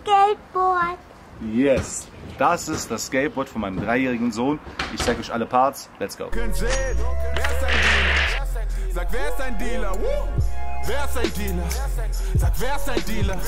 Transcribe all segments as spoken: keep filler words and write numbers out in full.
Skateboard. Yes, das ist das Skateboard von meinem dreijährigen Sohn. Ich zeige euch alle Parts. Let's go. Könnt sehen, wer ist dein Dealer? Sag, wer ist dein Dealer? Woo! Wer ist dein Dealer? Sag, wer ist dein Dealer?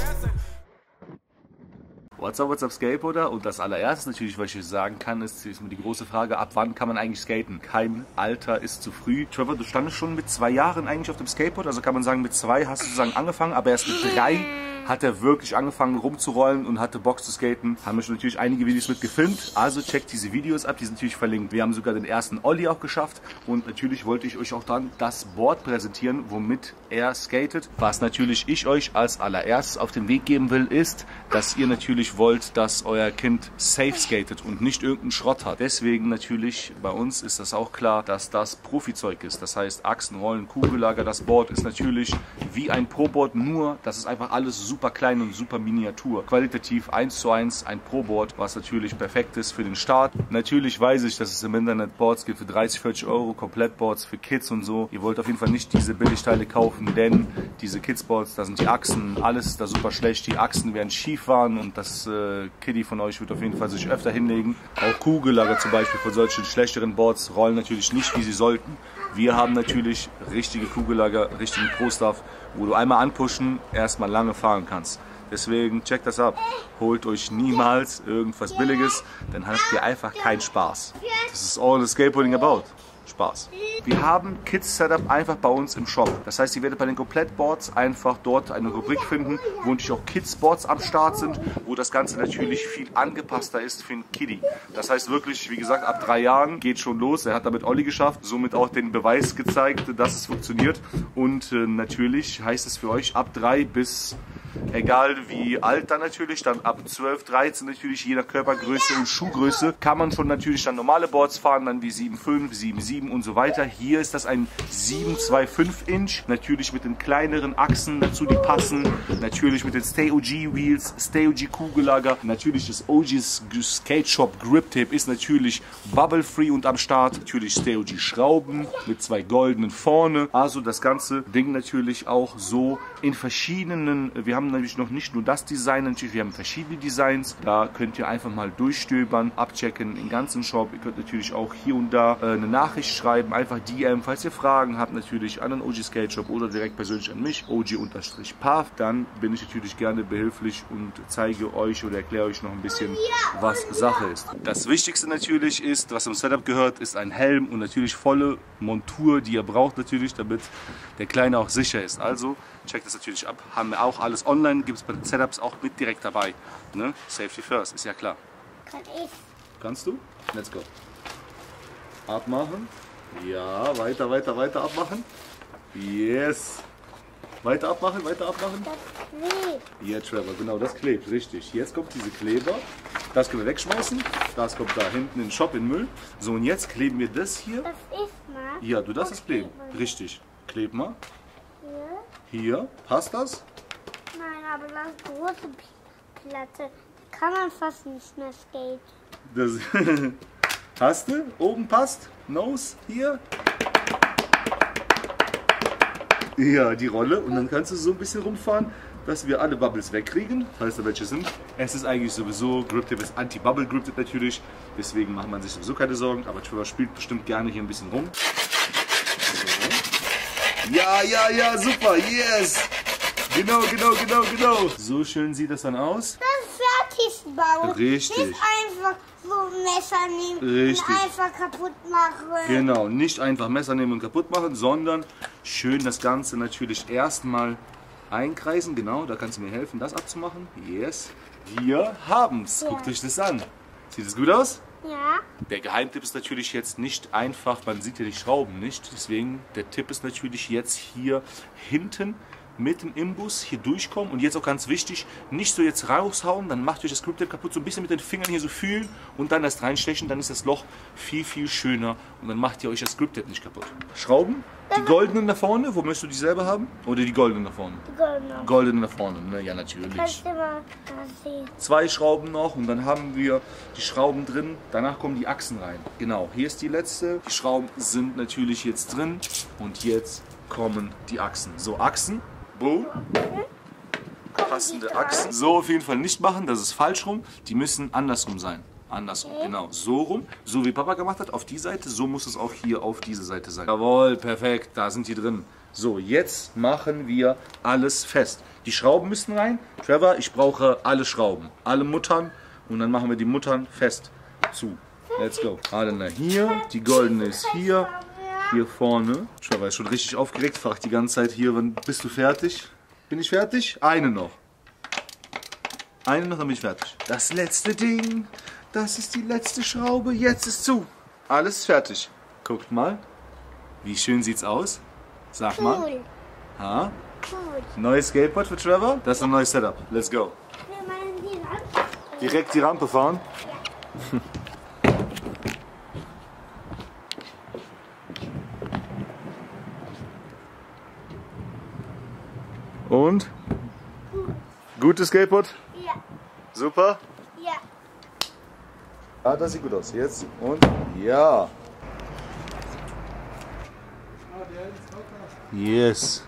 What's up, what's up, Skateboarder? Und das allererstes natürlich, was ich euch sagen kann, ist, ist mir die große Frage, ab wann kann man eigentlich skaten? Kein Alter ist zu früh. Trevor, du standest schon mit zwei Jahren eigentlich auf dem Skateboard, also kann man sagen, mit zwei hast du sozusagen angefangen, aber erst mit drei hat er wirklich angefangen rumzurollen und hatte Bock zu skaten. Haben wir schon natürlich einige Videos mit gefilmt, also checkt diese Videos ab, die sind natürlich verlinkt. Wir haben sogar den ersten Ollie auch geschafft und natürlich wollte ich euch auch dann das Board präsentieren, womit er skatet. Was natürlich ich euch als allererstes auf den Weg geben will, ist, dass ihr natürlich wollt, dass euer Kind safe skatet und nicht irgendeinen Schrott hat. Deswegen natürlich bei uns ist das auch klar, dass das Profizeug ist. Das heißt Achsen, Rollen, Kugellager, das Board ist natürlich wie ein Pro-Board, nur das ist einfach alles super klein und super Miniatur. Qualitativ eins zu eins ein Pro-Board, was natürlich perfekt ist für den Start. Natürlich weiß ich, dass es im Internet Boards gibt für dreißig, vierzig Euro, Komplettboards für Kids und so. Ihr wollt auf jeden Fall nicht diese Billigteile kaufen, denn diese Kids-Boards, da sind die Achsen, alles ist da super schlecht. Die Achsen werden schief waren und das äh, Kiddie von euch wird auf jeden Fall sich öfter hinlegen. Auch Kugellager zum Beispiel von solchen schlechteren Boards rollen natürlich nicht, wie sie sollten. Wir haben natürlich richtige Kugellager, richtigen Pro-Stuff, wo du einmal anpushen, erstmal lange fahren kannst. Deswegen checkt das ab. Holt euch niemals irgendwas Billiges, dann habt ihr einfach keinen Spaß. Das ist all the skateboarding about. Spaß. Wir haben Kids Setup einfach bei uns im Shop. Das heißt, ihr werdet bei den Komplettboards einfach dort eine Rubrik finden, wo natürlich auch Kids Boards am Start sind, wo das Ganze natürlich viel angepasster ist für einen Kiddie. Das heißt wirklich, wie gesagt, ab drei Jahren geht schon los. Er hat damit Ollie geschafft, somit auch den Beweis gezeigt, dass es funktioniert. Und äh, natürlich heißt es für euch ab drei bis, egal wie alt dann natürlich, dann ab zwölf, dreizehn natürlich, je nach Körpergröße und Schuhgröße, kann man schon natürlich dann normale Boards fahren, dann wie sieben Komma fünf, sieben Komma sieben und so weiter. Hier ist das ein sieben Komma fünfundzwanzig Inch, natürlich mit den kleineren Achsen dazu, die passen, natürlich mit den Stay O G Wheels, Stay O G Kugellager, natürlich das O G Skate Shop Grip Tape ist natürlich bubble free und am Start, natürlich Stay O G Schrauben mit zwei goldenen vorne, also das ganze Ding natürlich auch so in verschiedenen, wir haben natürlich noch nicht nur das Design, natürlich wir haben verschiedene Designs, da könnt ihr einfach mal durchstöbern, abchecken, den ganzen Shop. Ihr könnt natürlich auch hier und da äh, eine Nachricht schreiben, einfach D M, falls ihr Fragen habt, natürlich an den O G Skate Shop oder direkt persönlich an mich, O G-Path, dann bin ich natürlich gerne behilflich und zeige euch oder erkläre euch noch ein bisschen, was Sache ist. Das Wichtigste natürlich ist, was zum Setup gehört, ist ein Helm und natürlich volle Montur, die ihr braucht natürlich, damit der Kleine auch sicher ist. Also checkt das natürlich ab. Haben wir auch alles online, gibt es bei den Setups auch mit direkt dabei. Ne? Safety first, ist ja klar. Kann ich? Kannst du? Let's go. Abmachen. Ja, weiter, weiter, weiter abmachen. Yes. Weiter abmachen, weiter abmachen. Das klebt. Ja, Trevor, genau, das klebt, richtig. Jetzt kommt diese Kleber. Das können wir wegschmeißen. Das kommt da hinten in den Shop in den Müll. So, und jetzt kleben wir das hier. Das ist mal. Ja, du darfst es kleben. Richtig. Kleb mal. Hier? Hier. Passt das? Nein, aber das ist eine große P- Platte. Da kann man fast nicht mehr skaten. Das hast du? Oben passt? Nose? Hier? Ja, die Rolle. Und dann kannst du so ein bisschen rumfahren, dass wir alle Bubbles wegkriegen. Falls da welche sind. Es ist eigentlich sowieso, Grip Tape ist Anti-Bubble Grip Tape natürlich. Deswegen macht man sich sowieso keine Sorgen. Aber Trevor spielt bestimmt gerne hier ein bisschen rum. So. Ja, ja, ja, super. Yes. Genau, genau, genau, genau. So schön sieht das dann aus. Das fertig bauen. Richtig. Nicht einfach so ein Messer nehmen Richtig. und einfach kaputt machen. Genau, nicht einfach Messer nehmen und kaputt machen, sondern schön das Ganze natürlich erstmal einkreisen. Genau, da kannst du mir helfen, das abzumachen. Yes. Wir haben's. Guckt euch das an. Sieht es gut aus? Ja. Der Geheimtipp ist natürlich jetzt nicht einfach, man sieht ja die Schrauben nicht. Deswegen, der Tipp ist natürlich jetzt hier hinten mit dem Imbus hier durchkommen und jetzt auch ganz wichtig, nicht so jetzt raushauen, dann macht euch das Grip Tape kaputt, so ein bisschen mit den Fingern hier so fühlen und dann erst reinstechen, dann ist das Loch viel, viel schöner und dann macht ihr euch das Grip Tape nicht kaputt. Schrauben, die goldenen da vorne, wo möchtest du die selber haben? Oder die goldenen da vorne? Die goldene. Goldenen da vorne, ne? Ja natürlich. Kannst du mal das sehen. Zwei Schrauben noch und dann haben wir die Schrauben drin, danach kommen die Achsen rein. Genau, hier ist die letzte, die Schrauben sind natürlich jetzt drin und jetzt kommen die Achsen. So, Achsen. Boom. Guck passende Achsen. So auf jeden Fall nicht machen, das ist falsch rum. Die müssen andersrum sein. Andersrum, okay. Genau. So rum, so wie Papa gemacht hat, auf die Seite, so muss es auch hier auf diese Seite sein. Jawohl, perfekt, da sind die drin. So, jetzt machen wir alles fest. Die Schrauben müssen rein. Trevor, ich brauche alle Schrauben, alle Muttern und dann machen wir die Muttern fest zu. Let's go. Adena hier, die goldene ist hier, hier vorne. Trevor ist schon richtig aufgeregt, fragt die ganze Zeit hier, wann bist du fertig? Bin ich fertig? Eine noch. Eine noch, dann bin ich fertig. Das letzte Ding, das ist die letzte Schraube, jetzt ist zu. Alles fertig. Guckt mal, wie schön sieht's aus? Sag cool. Mal. Ha? Cool. Neues Skateboard für Trevor? Das ist ein neues Setup. Let's go. Direkt die Rampe fahren? Ja. Und? Gut. Gutes Skateboard? Ja. Super? Ja. Ah, das sieht gut aus. Jetzt und ja. Yes.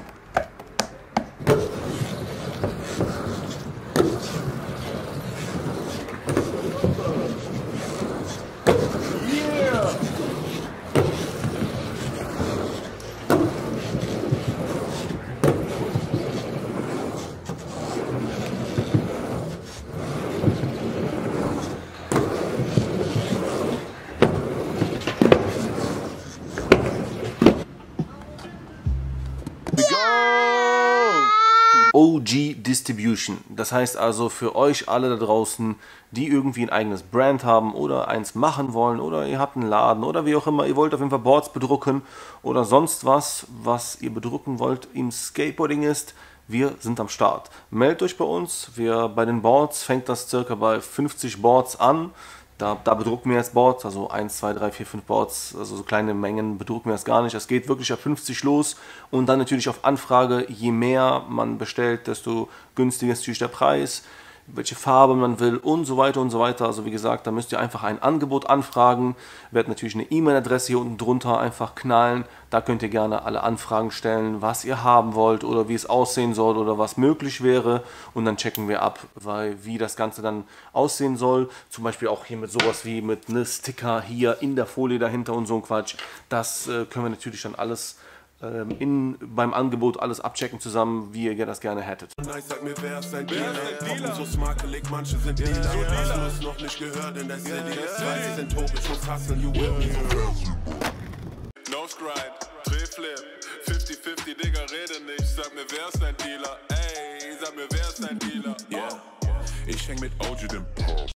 O G Distribution. Das heißt also für euch alle da draußen, die irgendwie ein eigenes Brand haben oder eins machen wollen oder ihr habt einen Laden oder wie auch immer, ihr wollt auf jeden Fall Boards bedrucken oder sonst was, was ihr bedrucken wollt im Skateboarding ist, wir sind am Start. Meldet euch bei uns, wir bei den Boards fängt das circa bei fünfzig Boards an. Da, da bedrucken wir jetzt Boards, also eins, zwei, drei, vier, fünf Boards, also so kleine Mengen bedrucken wir das gar nicht. Es geht wirklich ab fünfzig los und dann natürlich auf Anfrage, je mehr man bestellt, desto günstiger ist natürlich der Preis, welche Farbe man will und so weiter und so weiter. Also wie gesagt, da müsst ihr einfach ein Angebot anfragen. Werdet natürlich eine E-Mail-Adresse hier unten drunter einfach knallen. Da könnt ihr gerne alle Anfragen stellen, was ihr haben wollt oder wie es aussehen soll oder was möglich wäre. Und dann checken wir ab, weil, wie das Ganze dann aussehen soll. Zum Beispiel auch hier mit sowas wie mit ne Sticker hier in der Folie dahinter und so ein Quatsch. Das äh, können wir natürlich dann alles In, beim Angebot alles abchecken zusammen, wie ihr das gerne hättet. Sag mir, wer ist dein Dealer? So smakelig, manche sind Dealer. Hast du es noch nicht gehört in der City? Zwei sind tot, ich muss hustlen, you will be. No Scribe, Drehflip, fünfzig fünfzig, Digga, rede nicht. Sag mir, wer ist dein Dealer? Ey, sag mir, wer ist dein Dealer? Yeah, ich häng mit O G dem